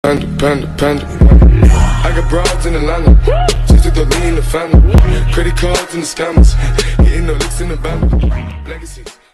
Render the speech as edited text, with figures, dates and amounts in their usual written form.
Panda. I got broads in Atlanta, just took the lean in the family. Credit cards and the scammers, getting no licks in the band. Legacies.